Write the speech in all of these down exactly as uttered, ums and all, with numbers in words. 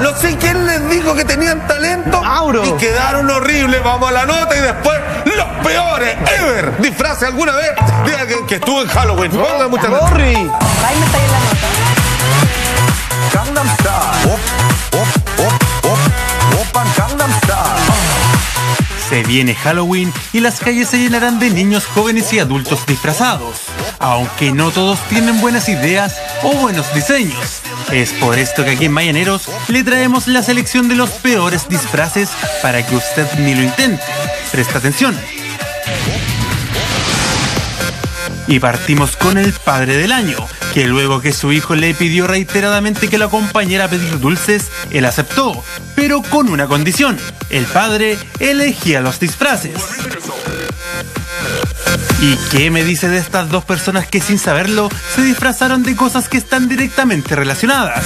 no sé quién les dijo que tenían talento. Mauro. Y quedaron horribles. Vamos a la nota y después los peores ever. Disfrace alguna vez. Diga que, que estuvo en Halloween. Ponga muchas gracias. Borri. Ahí me está ahí en la nota. Gangnam Style. Op, op, op, op, Oppan Gangnam Style. Se viene Halloween y las calles se llenarán de niños, jóvenes y adultos disfrazados, aunque no todos tienen buenas ideas o buenos diseños. Es por esto que aquí en Mañaneros le traemos la selección de los peores disfraces para que usted ni lo intente. Presta atención. Y partimos con el padre del año, que luego que su hijo le pidió reiteradamente que lo acompañara a pedir dulces, él aceptó, pero con una condición: el padre elegía los disfraces. ¿Y qué me dice de estas dos personas que sin saberlo se disfrazaron de cosas que están directamente relacionadas?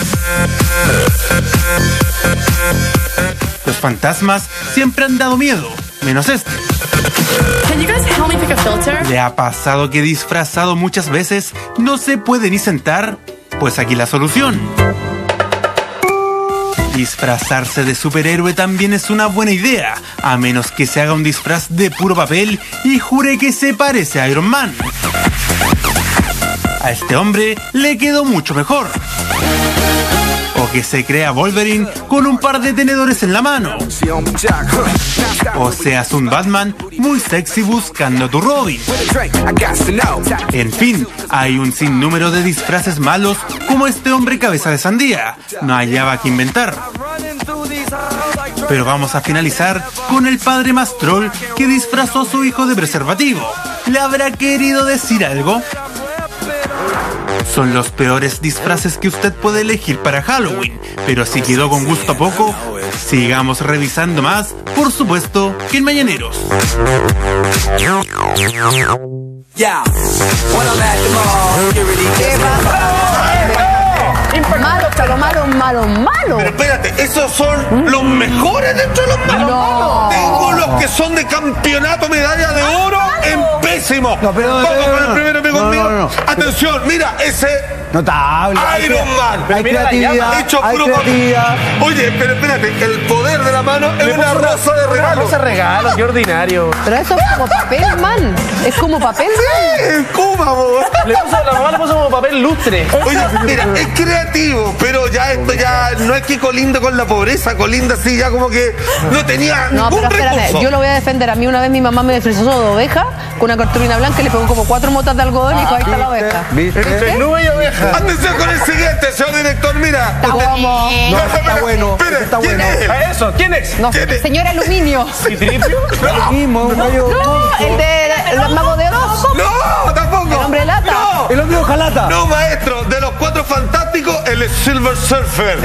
Los fantasmas siempre han dado miedo, menos este. Can you guys help me pick a filter? ¿Le ha pasado que disfrazado muchas veces no se puede ni sentar? Pues aquí la solución. Disfrazarse de superhéroe también es una buena idea, a menos que se haga un disfraz de puro papel y jure que se parece a Iron Man. A este hombre le quedó mucho mejor. O que se crea Wolverine con un par de tenedores en la mano. O seas un Batman muy sexy buscando a tu Robin. En fin, hay un sinnúmero de disfraces malos como este hombre cabeza de sandía. No hallaba que inventar. Pero vamos a finalizar con el padre más troll que disfrazó a su hijo de preservativo. ¿Le habrá querido decir algo? Son los peores disfraces que usted puede elegir para Halloween, pero si quedó con gusto a poco, sigamos revisando más, por supuesto, que en Mañaneros. Malo, pero malo, malo, malo. Pero espérate, ¿esos son los mejores dentro de los malos? No. Tengo los que son de campeonato, medalla de oro, en pésimo. No, pero- Vamos pero- con el primero, amigo no, no, mío. no, no. Atención, mira, ese Notable. Iron Man. Hay mira la creatividad. llama, Hecho Hay puro creatividad. Oye, pero espérate, el poder de la mano es Le una puso rosa de Una regalo. rosa de regalo, qué ordinario. Pero eso es como papel, man. Es como papel, man. ¡Eh, Cuba, bo! Le puso, la mamá le puso como papel lustre. Oye, mira, es creativo, pero ya esto ya no es que colinda con la pobreza, colinda así ya como que no tenía No, ningún pero espérate, recurso. yo lo voy a defender. A mí una vez mi mamá me disfrazó de oveja con una cartulina blanca y le pegó como cuatro motas de algodón y dijo, ahí está la oveja. ¿Viste? Entre nube y oveja. Atención con el siguiente, señor director, mira. Está como... No, está bueno, Espere, está ¿quién bueno. es? A eso, ¿quién es? No, ¿Quién es? señor aluminio. ¿Citripio? Lo mismo, un gallo. No, el de los magos de Oz. No, tampoco. El hombre lata. No, El hombre de hojalata. no, maestro, de los cuatro fantásticos, el Silver Surfer.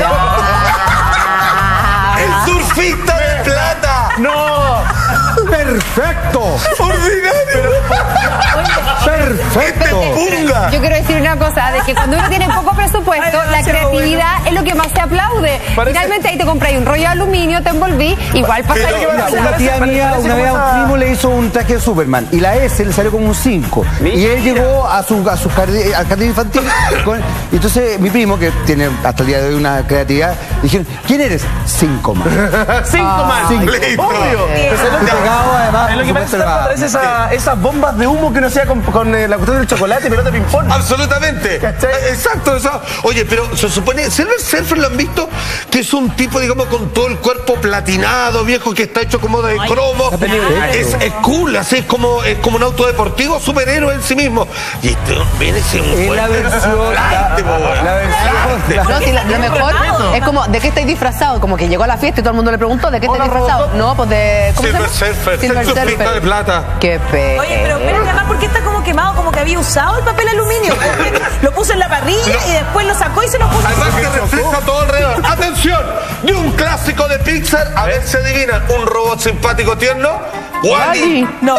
El surfista de plata. ¡No! Perfecto. Ordinario. Perfecto. Punga. Yo quiero decir una cosa, de que cuando uno tiene poco presupuesto, la creatividad es lo que más se aplaude. Parece- Finalmente ahí te compras un rollo de aluminio, te envolví, igual pasa Pero- que Mira, una tía mía una vez a un primo le hizo un traje de Superman y la S le salió como un cinco. Y él llegó a su, a su jardín, al jardín infantil. Con, y entonces mi primo, que tiene hasta el día de hoy una creatividad, dijeron, ¿quién eres? Cinco más. Cinco más. Cinco. Listo. Obvio. Pero ¿sabes lo que- Pegado, además, es lo que por parece, supuesto, parece esa- esas bombas de humo que uno hacía con, con eh, la cuestión del chocolate y pelota de ping-pong. Absolutamente. ¿Cachai? Exacto, eso. Oye, pero se supone, Silver Surfer lo han visto, que es un tipo, digamos, con todo el cuerpo platinado, viejo, que está hecho como de cromo. Es, es cool, así es como, es como un auto deportivo, superhéroe en sí mismo. Y este viene ese un Es la versión. La, la versión. No, si la- lo mejor es como, ¿de qué estáis disfrazado? Como que llegó a la fiesta y todo el mundo le preguntó, ¿de qué estáis Hola, disfrazado? Robocop. No, pues de... ¿cómo Silver se llama? Surfer, Silver surfista Surfer. de plata. Qué pe... Oye, pero espérate, además, ¿por qué está como quemado? Como que había usado el papel aluminio. Porque lo puso en la parrilla y después lo sacó y se lo puso. Además que refleja todo alrededor. ¡Atención! De un clásico de Pixar, a ver si adivinan, un robot simpático tierno. Wall-E. No.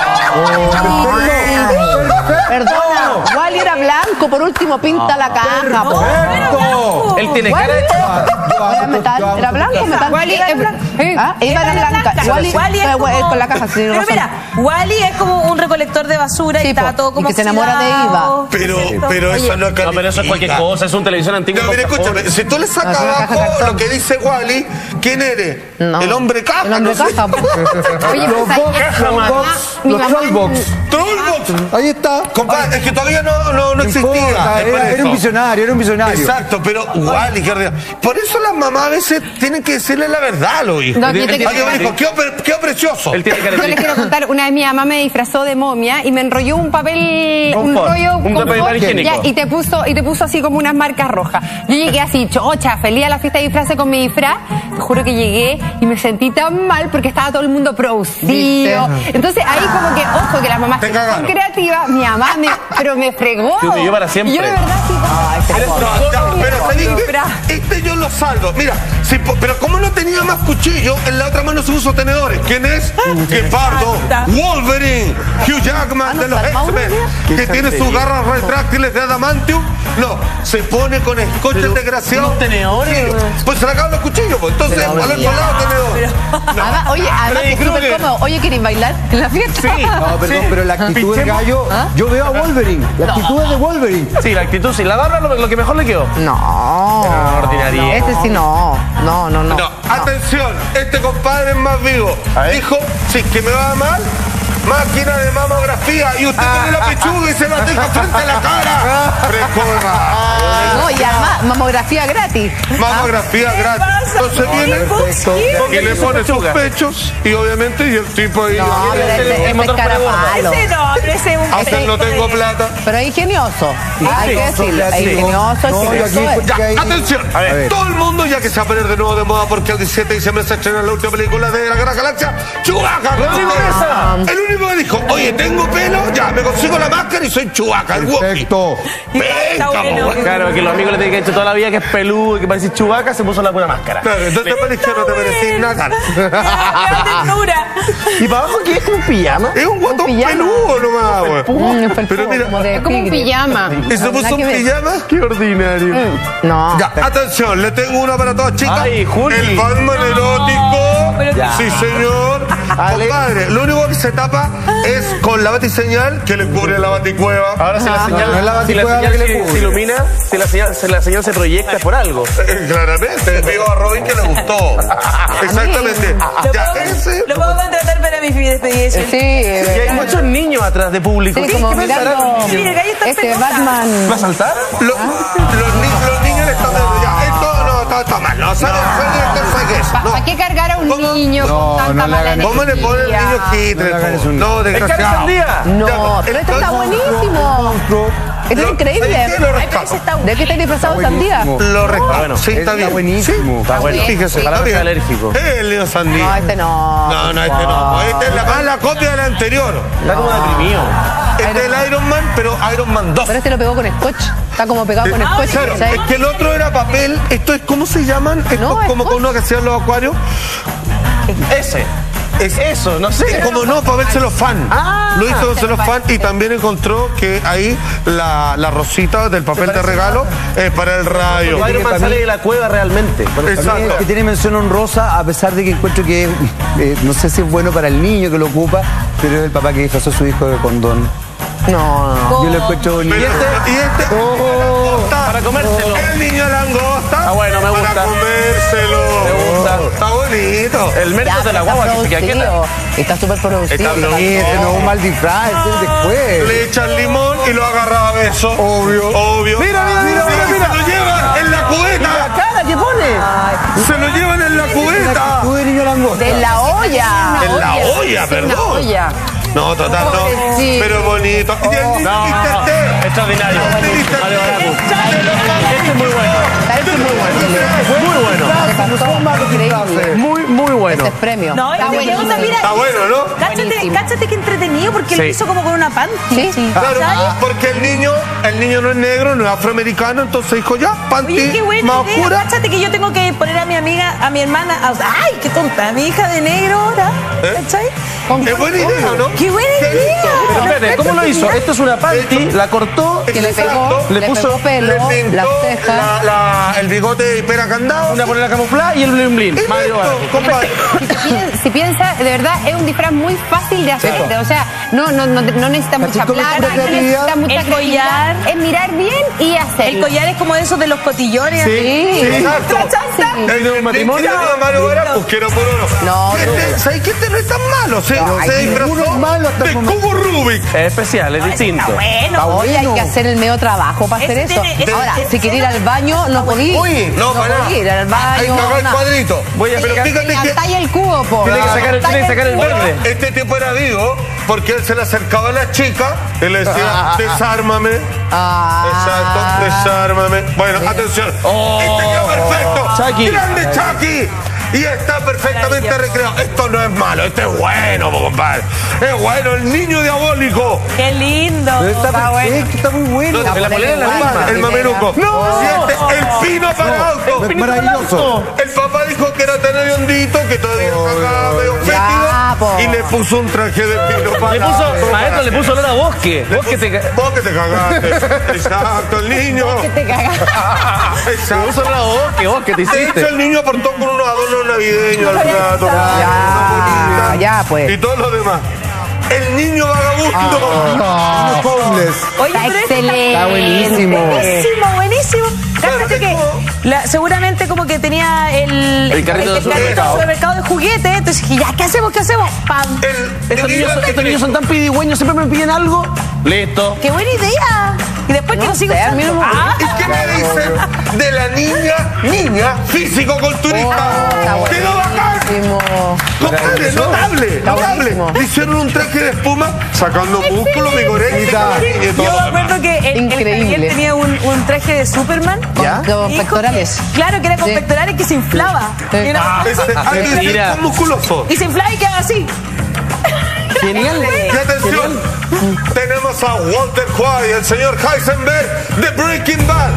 Perdona, Wally era blanco, por último pinta la caja. po. Perfecto. Él tiene cara de... Oye, me está vamos Era a blanco, buscar. metal. Wally Era es- blanco. sí. Ah, Eva era blanca. Wally, Wally es eh, como... con la caja, sí, Pero razón. mira, Wally es como un recolector de basura Sí, y está po, todo como y que se enamora de oxidado. Pero, ¿Cierto? pero Oye, eso no No, pero eso es cualquier cosa, es un televisor antiguo. No, mira, con escúchame, cajón. si tú le sacas No, es una caja abajo cartón. lo que dice Wally, ¿quién eres? No. El hombre caja. El hombre no sé. caja. Oye, Los pues, box, ayer- los mi box, mi los mamá- trollbox. Trollbox. Ahí está. Compadre, es que todavía no, no, no No existía. importa, es por era, era eso. un visionario, era un visionario. Exacto, pero Wally, qué ordinario. Por eso las mamás a veces tienen que decirle la verdad a los hijos. No, yo te- Ay, me dijo, qué, opre- qué precioso. Él tiene que Yo les quiero contar, una vez mi mamá me disfrazó de momia y me enrolló un papel, un Confort, rollo un confort, papel higiénico. ya, y te puso y te puso así como unas marcas rojas. Yo llegué así, chocha, feliz a la fiesta de disfraces con mi disfraz. Te juro que llegué y me sentí tan mal porque estaba todo el mundo producido. Entonces ahí como que, ojo, que las mamás Te que son cagaron. creativas, mi mamá me, pero me fregó. Te humilló para siempre. Y yo de verdad así como, Pero, no, ya, pero no, ¿sabes no, qué? pero- Este yo lo salvo. Mira, si po- pero como no tenía más cuchillo, en la otra mano se puso tenedores. ¿Quién es? Guepardo, Wolverine, Hugh Jackman de los X-Men, que tiene sus garras retráctiles de adamantium. No, se pone con escoche el desgraciado. ¿unos tenedores? Sí, pues se le acaban los cuchillos, pues. Entonces, al otro lado tenedor. Además, oye, además que es súper cómodo. Oye, ¿quieren bailar en la fiesta? Sí. No, perdón, Sí. pero la actitud del Pinchemos. gallo, ¿Ah? yo veo a Wolverine. La actitud es de Wolverine. Sí, la actitud, sí. La barba lo, lo que mejor le quedó. No. Era ordinario. Este sí no. No, no, no. No, atención, este compadre es más vivo. Dijo, si es que me va mal, máquina de mamografía. Y usted pone la pechuga y se la deja frente a la cara. Frescura. No, y además, mamografía gratis. Mamografía gratis. Entonces viene Perfecto. y le pone sus pechos y obviamente y el tipo ahí. No, pero el- este, el este es motor carapalo. Ese no, pero ese es un... Hacen no tengo plata. Pero es ingenioso. Hay que decirlo. Es sí. ingenioso, No, es yo aquí- es. Ya, ahí- atención. A ver. Todo el mundo ya que se va a poner de nuevo de moda porque el diecisiete de diciembre se estrena la última película de la Gran Galaxia, Chewbacca. El único que dijo, oye, tengo pelo, ya, me consigo la máscara y soy Chewbacca, el Wookiee. Perfecto. Venga, Está bueno. po. Claro, que los amigos le tienen que hecho toda la vida que es peludo y que parece Chewbacca, se puso la buena máscara. Claro, entonces te parece que no te merecí nada. ¡Qué ternura! ¿Y para abajo qué es un pijama? Es un guatón pijama. peludo nomás, güey. Mm, es felpudo, Pero mira, como de Es como un tigre. pijama. ¿y se puso Nada un que ver. pijama? Qué ordinario. No. Ya, atención, le tengo una para todas chicas. Ay, Juli. El Batman erótico. pero- Ya. Sí, señor. Compadre, lo único que se tapa es con la batiseñal que le cubre la baticueva. Ahora si la señal, no es la si la baticueva señal que le se, cubre. se ilumina, si la señal, si la señal se proyecta por algo. Eh, Claramente, digo a Robin que le gustó. Exactamente. Lo Ya, puedo, ese. lo puedo contratar para mi despedida. Sí, Y hay muchos niños atrás de público. sí, ¿Qué- como qué pensarán los mirando niños? Mira, el gallo está este penosa. Batman. ¿Va a saltar? Lo- los, ni- los niños le están dando ya. Esto no, está, está mal. No, ¿sabe? ¿Sabe eso? ¿Para No. qué cargar a un ¿Cómo? niño No, con tanta no le mala hagan- ¿Cómo le pone el niño energía? quitre? No le hagan eso. No, ¿El cara desgraciado. sandía? No, Ya, pero este está entonces- buenísimo. Monstruo. Este es Lo- increíble. ¿sabes qué? Lo Ay, pero rescato. ese está- ¿De qué está disfrazado de sandía? buenísimo. Lo rescato. bueno. Sí, está Está bien. buenísimo. Está bueno. Fíjese, Para está no ser bien. alérgico. El niño sandía. No, este no. No, no, este no. Este es la mala copia del anterior. Está como deprimido. Este es el Iron Man, pero Iron Man dos. Pero este lo pegó con scotch. Está como pegado con scotch. Claro, ¿cachai? es que el otro era papel. Esto es, ¿cómo se llaman? Esto No, es como es con uno que hacían los acuarios. Ese. Es Eso, no sé. Es como no, papel celofán. Ah, lo hizo con celofán y también encontró que ahí la, la rosita del papel de regalo es para el rayo. Iron Man sale de la cueva realmente. También Exacto. que tiene mención honrosa, a pesar de que encuentro que eh, no sé si es bueno para el niño que lo ocupa, pero es el papá que disfrazó a su hijo de condón. No, no. Yo lo encuentro bonito. ¿Y este? ¿Y este? Langosta. Para comérselo. El niño langosta. Ah, bueno, me gusta. Para comérselo. Me gusta. Está bonito. El Ya, mérito de pero la está guagua que se queda quieta. producido. Está súper producido. Está producido. Sí, ese no es un mal disfraz, ese es después. Le echan limón y lo agarra a beso. Obvio. Obvio. Mira, mira, mira, Sí, mira, mira. Se lo llevan en la cubeta. cara que pone. Se lo llevan en la cubeta. Tú de niño langosta. De la olla. En la olla, Sí, perdón. Una olla. No, total, no. Pobrecito. Pero bonito. Y el niño No, mister T. extraordinario. mister Mario T. Baracu. Este es muy bueno. Este es muy bueno. Muy bueno. No son malos Increíble. disfraces. Muy, muy bueno. Este es premio. No, Está este buenísimo. pregunta, mira, Está bueno, ¿no? Cáchate, Buenísimo. cáchate que entretenido porque él Sí. hizo como con una panty. Sí. Claro, ¿Sabes? porque el niño, el niño no es negro, no es afroamericano, entonces dijo ya, panty Oye, qué buena más idea. oscura. Cáchate que yo tengo que poner a mi amiga a mi hermana, a- ay, qué tonta, a mi hija de negro ahora, ¿cachai? Es buena idea, ¿no? ¡Qué buena ¿Qué idea! Pero espérate, ¿cómo lo hizo? Esto es una panty, la cortó, Que le pegó, Exacto. le, Le puso- pegó pelo, Le pintó las cejas. la- la- el bigote de pera candado. una poner la camuflada y el blin blin. Y Mario listo, Baraco. compadre. Si, pi- si piensa, de verdad, es un disfraz muy fácil de hacer. O sea, no, no, no, no necesita mucha Casi todo plata, con no creatividad. necesita mucha El creatividad. collar. Es mirar bien y hacer. El collar es como de esos de los cotillones. Sí, así. sí. Exacto. La chanta. El de un matrimonio de Mario Baraco, que era por oro. No, Este, ¿sabes qué? Este no es tan malo. Se, se disfrazó ninguno es malo hasta de el momento. cubo Rubik. Es especial, es distinto. Está bueno. Hoy hay que hacer el medio trabajo para hacer Ese eso. tiene- ese- Ahora, ese- si quería ir al baño, no podía. Uy, no, para nada. podía ir al Hay baño. que hacer el nada. cuadrito. Voy a Pero explicar- fíjate que Talla el cubo, po. Tiene que sacar, tiene que sacar el verde. este tipo era vivo porque él se le acercaba a la chica y le decía, desármame. Ah. Exacto, desármame. Bueno, atención. Este quedó perfecto. Chucky. Grande Chucky. Y está perfectamente Maravilloso. recreado. Esto no es malo, esto es bueno, po, compadre. Es bueno, el niño diabólico. Qué lindo. Pero está Está bueno. perfecto, está muy bueno. No, la polera es la misma. El mameluco. No. Y este, el pino para auto. Es maravilloso. El papá dijo que era tan hediondito que todavía estaba medio Ya, po. fétido y le puso un traje de pino para Le puso, auto. maestro, le puso olor a bosque. Bosque te ca- Vos que te cagaste. Exacto, el niño. Te cagas. le Exacto. puso olor a bosque, bosque te De hecho, hiciste. el niño aportó con unos adornos navideños al gato. Ya, ya, pues. Y todo lo demás. El niño vagabundo. Los homeless. Oye, Está pero este excelente. Está buenísimo. Buenísimo, buenísimo. Claro, Cállate es que como- la- seguramente como que tenía el, El carrito de el supermercado. supermercado de juguete. Entonces dije, ya, ¿qué hacemos? ¿Qué hacemos? ¡Pam! El, Estos el niños, son, estos niños son tan pidigüeños, siempre me piden algo. Listo. ¡Qué buena idea! Y después que lo sigo sé, a mí usando. no me Ah, ¿Y qué me dicen de la niña, niña físico-culturista? Está ¡Quedó bacán! buenísimo. Compadre, notable, Está notable. buenísimo. Le hicieron un traje de espuma sacando músculo, vigorexia y todo Yo lo me demás. acuerdo que el, el Increíble. Javier tenía un, un traje de Superman. ¿Ya? Con Dijo pectorales. que- claro, que era con Sí. pectorales que se inflaba. Sí. Y, era- Ese- alguien Mentira. es musculoso. y se inflaba y quedaba así. Genial. Y atención, tenemos a Walter White, el señor Heisenberg de Breaking Bad.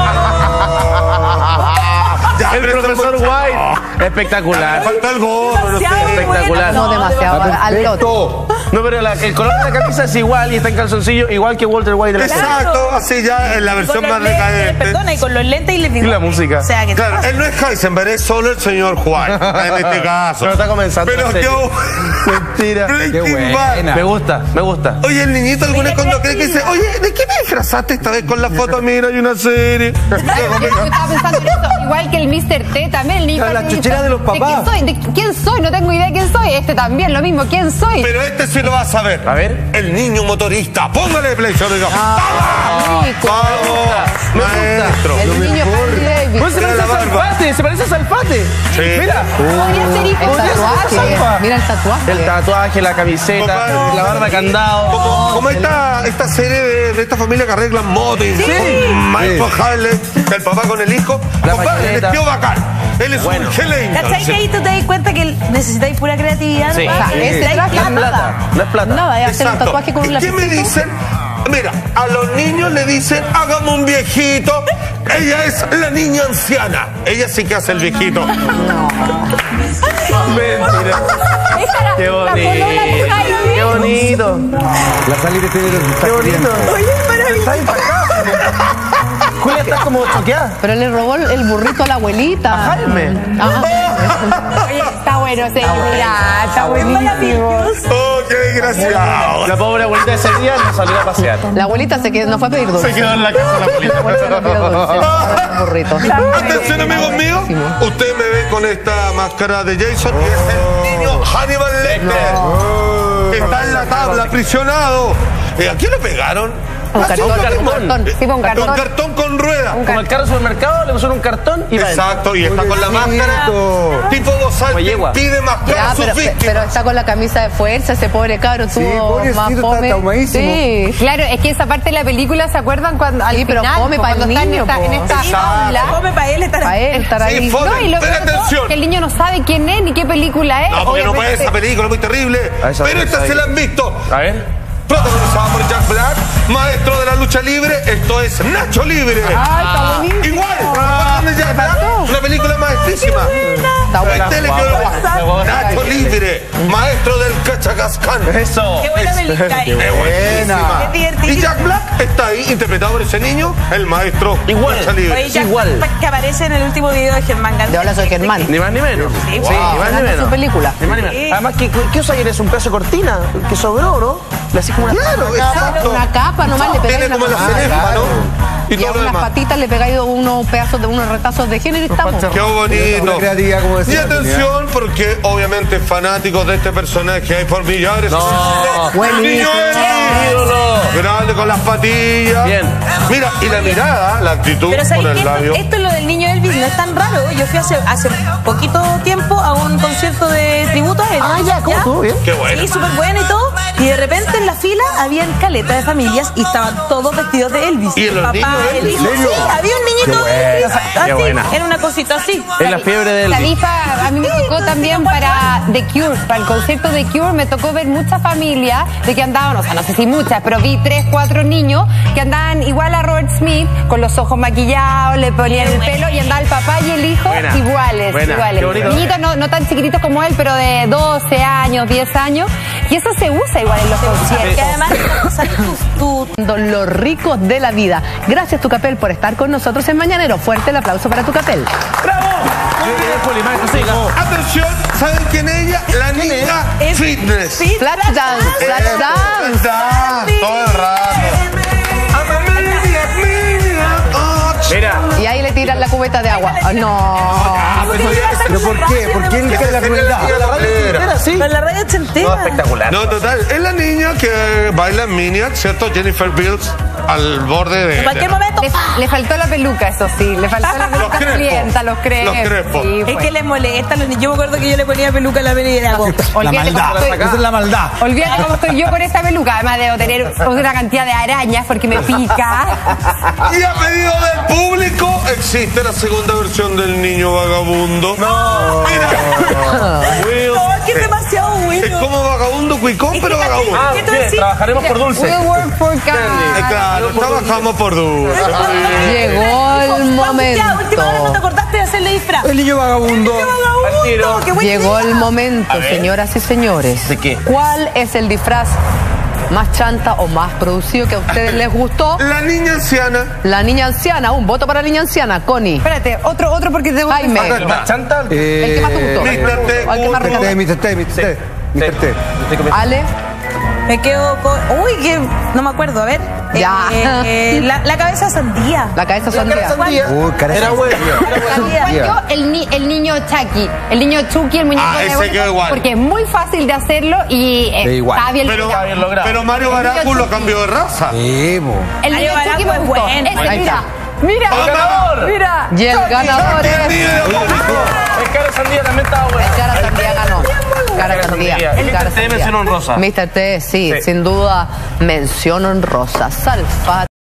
Ya, El pero profesor estamos- White. Espectacular. Falta el gorro, no sé. Demasiado espectacular. No, demasiado. Al lote. Perfecto. No, pero la- el color de la camisa es igual y está en calzoncillo, igual que Walter White de la serie. Exacto, así ya en la versión Con más los lentes, decadente. perdona, y con los lentes y les digo. Y la música. O sea, que Claro, él no es Heisenberg, es solo el señor White, en este caso. Pero está comenzando Pero la serie. yo... Mentira. Qué Breaking Bad. buena. Me gusta, me gusta. Oye, el niñito alguna vez cuando cree que dice, oye, ¿de qué me disfrazaste esta vez con la foto? Mira, hay una serie. Yo estaba pensando en eso, igual que el mister T también, el niño. Claro, la chuchera de los ¿De quién papás. soy? ¿De quién soy? No tengo idea de quién soy. Este también, lo mismo, ¿quién soy? Pero este sí lo vas a ver. A ver. El niño motorista. Póngale play, yo digo. Rico. ¡Vamos! Maestro. El niño Harry Davis. Pues se Mira parece la a barba. Salfate, se parece a Salfate. Sí. Mira. Podría ser hijo. El Podría ser tatuaje. Salfa. Mira el tatuaje. El tatuaje, la camiseta, Compadre. la barba candado. Como, como esta, esta serie de, de esta familia que arreglan motos y Michael Harley, el papá con el hijo. La Compadre, él es patineta. tío bacán. Él es Bueno. un Helen. ¿Cachai que ahí tú te das cuenta que necesitáis pura creatividad? Sí. ¿no? O sea, ese traje No es plata, no es plata. Nada, de hacer un Exacto. tatuaje con un ¿Y qué me lapicito. dicen? Mira, a los niños le dicen, hagamos un viejito. Ella es la niña anciana. Ella sí que hace el viejito. Mentira. Esa era Qué la polola de bonito. Jaime. Qué bonito. La salida tiene Qué bonito. Está impactado. Julia está como choqueada. Pero le robó el el burrito a la abuelita. A Jaime. Ajá. Oye, está bueno, sí, mira, está buenísimo. Maravilloso. Oh, qué desgraciado. La pobre abuelita ese día no salió a pasear. La abuelita se quedó, no fue a pedir dulce. Se quedó en la casa la La abuelita no pidió dulce, abuelita. le robó el burrito. Atención, amigos míos. Usted me ve con esta máscara de Jason y es el niño Hannibal Lecter. Que está en la tabla, aprisionado. Eh, ¿A quién le pegaron? Un Ah, cartón, sí, un cartón. cartón. Sí, fue un Con cartón. cartón con rueda. Como el carro supermercado, le pusieron un cartón y va adentro. Exacto, y está con la máscara. Tipo bozal Como que yegua. impide mascar Ya, a sus pero, víctimas. pero está con la camisa de fuerza, ese pobre cabro tuvo pobrecito, más está fome. traumadísimo. Sí. Claro, es que esa parte de la película, ¿se acuerdan cuando al Sí, pero final, come po, pa' cuando el está en niño, esta, po. en esta Exacto. jaula? Come para él estar Para él estar ahí. Sí, fue- No, y lo Pero peor de todo, atención. que el niño no sabe quién es ni qué película es. No, porque no puede Obviamente. esa película, es muy terrible. A esa Pero vez esta ahí. se la han visto. A ver. Protagonizada por Jack Black, maestro de la lucha libre. Esto es Nacho Libre. Ay, está buenísimo. Igual, ¿recuerdan de Jack Black? Una película maestrísima. está bueno. Este le quedó Nacho Libre, maestro del Cachacascán. Eso. Qué buena película. Es buenísima. Es divertido. Y Jack Black está ahí, interpretado por ese niño, el maestro. Igual. Nacho Libre. Oye, Jack Igual. Black, que aparece en el último video de Germán Gandhi. De hola, soy Germán. Ni más ni menos. Sí, Sí, wow. ni más ni Hablando de menos. su película. Ni más ni menos. Sí. Además, ¿qué, qué usa ayer? Es un pedazo de cortina que sobró, ¿no? Le hacís como una Claro, una capa. exacto. Una capa nomás le pegáis. Tiene como la una- cenefa, ¿no? Y Y a todo lo unas demás. patitas le pegáis unos pedazos de unos retazos de género y estamos. Qué Una bonito. creatividad, como Y decía. atención, porque obviamente fanáticos de este personaje hay por millares. No. Buenísimo. Ídolo. Grande con las patillas. Bien. Mira, y la mirada, la actitud Pero con ¿sabes el qué? labio. Esto, esto es lo del niño Elvis, no es tan raro. Yo fui hace, hace poquito tiempo a un concierto de tributo a él. Ah, ya, ¿cómo estuvo? Bien. Qué bueno. Sí, súper bueno y todo. Y de repente en la fila habían caleta de familias y estaban todos vestidos de Elvis. ¿Y el los papá, niños de el Elvis? hijo. ¿En Sí, serio? había un niñito de Elvis. Así, Qué buena. era una cosita así. Es la fiebre de La Elvis. Tarifa a mí me tocó también para The Cure, para el concierto de Cure me tocó ver muchas familias de que andaban, o sea, no sé si muchas, pero vi tres, cuatro niños que andaban igual a Robert Smith, con los ojos maquillados, le ponían el pelo y andaba el papá y el hijo Buena, iguales, buena, iguales. qué bonito. Niñitos no, no tan chiquititos como él, pero de doce años, diez años, y eso se usa igual en los Que conciertos. además sale tu, tu Los ricos de la vida. Gracias, Tucapel, por estar con nosotros en Mañanero. Fuerte el aplauso para Tucapel. Atención, ¿saben quién es ella? La niña Es- fitness. Sí, Flash dance, flash Eso, dance. dance, todo el rato. I'm a maniac, maniac. Oh, Mira. Y ahí le tiran la cubeta de agua. Ah, no. ¿Pero por qué? ¿Por qué el que la crueldad? Era así. Con la radio ochentera. No, espectacular. No, total, es la niña que baila en Maniac, ¿cierto? Jennifer Bills al borde de... En cualquier de- momento. Le, le faltó la peluca, eso sí, le faltó la Los peluca crespos. clienta, los crespos. Los crespos. Sí, Es pues. que les molesta. los niños. Yo me acuerdo que yo le ponía peluca a la peli y era como... La Olvídate cómo maldad. estoy- Esa es la maldad. Olvídate cómo estoy yo con esta peluca. Además debo tener una cantidad de arañas porque me pica. Y a pedido del público existe la segunda versión del niño vagabundo. No. Will, No, es que es demasiado bueno. es como vagabundo cuicón, pero vagabundo. Ah, ¿Qué tú bien, decís? trabajaremos por dulce. We'll work for Eh, cash. Claro, trabajamos por dulce. Llegó el Ya, última hora no te momento. acordaste de hacerle disfraz. El niño vagabundo. Al tiro. Qué buena Llegó idea. el momento, señoras y señores. ¿De qué? ¿Cuál es el disfraz más chanta o más producido que a ustedes les gustó? La niña anciana. La niña anciana. Un voto para la niña anciana. Connie. Espérate, otro, otro porque tengo que Jaime. ¿El más chanta? El que más te gustó. mister T, ¿O el que más Urro. recaudó? mister T, mister T, mister T. Ale. Me quedo con... Uy, que no me acuerdo. A ver. Ya. Eh, eh, la, la cabeza sandía. La cabeza sandía. Uy, cara. Era bueno. Sandía. Yo, el, ni- el niño Chucky, el niño Chucky, el muñeco Ah, de ese Bollywood, quedó igual. porque es muy fácil de hacerlo y eh, Da igual. está bien Pero, bien logrado. pero Mario Baráculo cambió de raza. Sí, mo. El niño Mario Chucky Baraco me es gustó. bueno. Ese, Ahí mira, está. mira, ¡Ganador! mira. Y el ganador es... El cara sandía también estaba bueno. Cara Sandía ganó. Cara Sandía. El Cara mister T Sandía. mención honrosa. mister T, sí, Sí. sin duda, mención honrosa. Salfate.